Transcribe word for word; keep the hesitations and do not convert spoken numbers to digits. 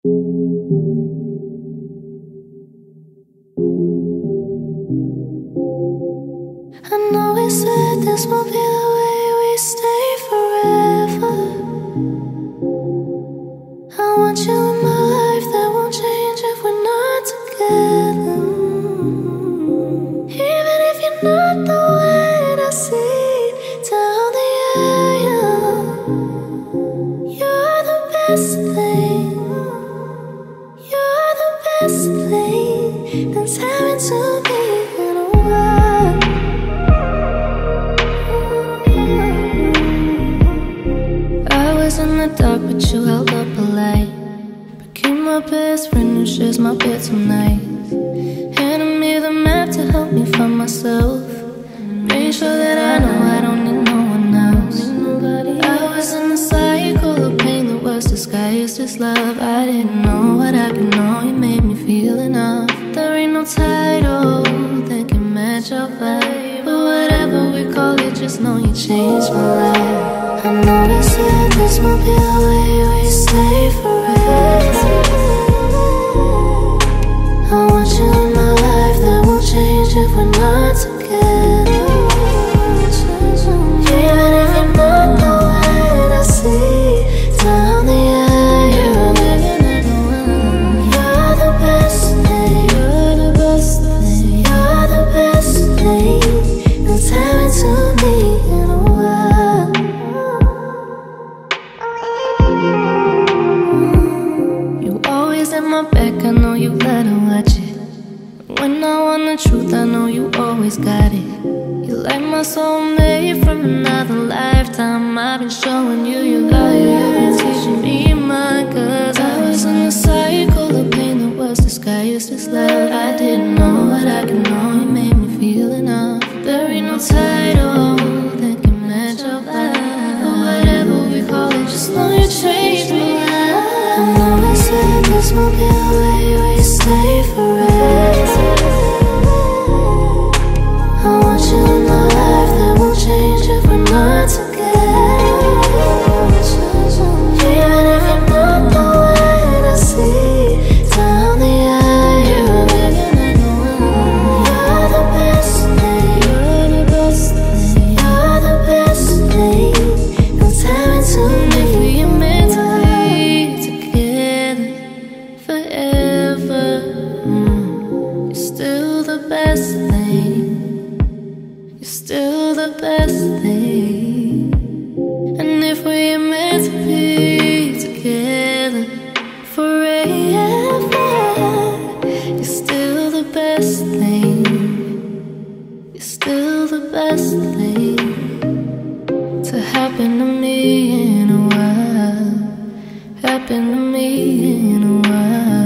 I know we said this won't be the way we stay forever. I want you in my life, that won't change if we're not together. Even if you're not the one I see down the aisle, you're the best thing. You're the best thing that's happened to me in a while. I was in the dark, but you held up a light. Became my best friend who shares my bed tonight. Handed me the map to help me find myself. Made sure that I know I don't need no one else. I was in the cycle of pain that was disguised as love. I didn't know what I could know, you made me feel enough. There ain't no title that can match our vibe, but whatever we call it, just know you changed my life. I know we said this won't be the way we stay forever. I want you in my life, that won't change if we're not together. Even if you're not the one I see down the aisle, you're the best thing. You're the best thing. You're the best thing that's happened to me in a while. You always at my back, I know you let her watch it. When I want the truth, I know you always got it. You like my soulmate from another lifetime. I've been showing you your value, you've been teaching me mine. Cause I was in a cycle of pain that was disguised as love. I didn't know what I could know, you made me feel enough. There ain't no title that can match our vibe, but whatever we call it, just know you changed my life. I know we said this won't be the way we stay forever. I want you in my life, that won't change if we're not together. Even if you're not the one I see down the aisle, you're the best thing. You're the best thing. You're the best thing that's happened to me. If we are meant to be together forever, mm, you're still the best thing. You're still the best thing. And if we are meant to be together forever, you're still the best thing. You're still the best thing to happen to me in a while. Happen to me in a while.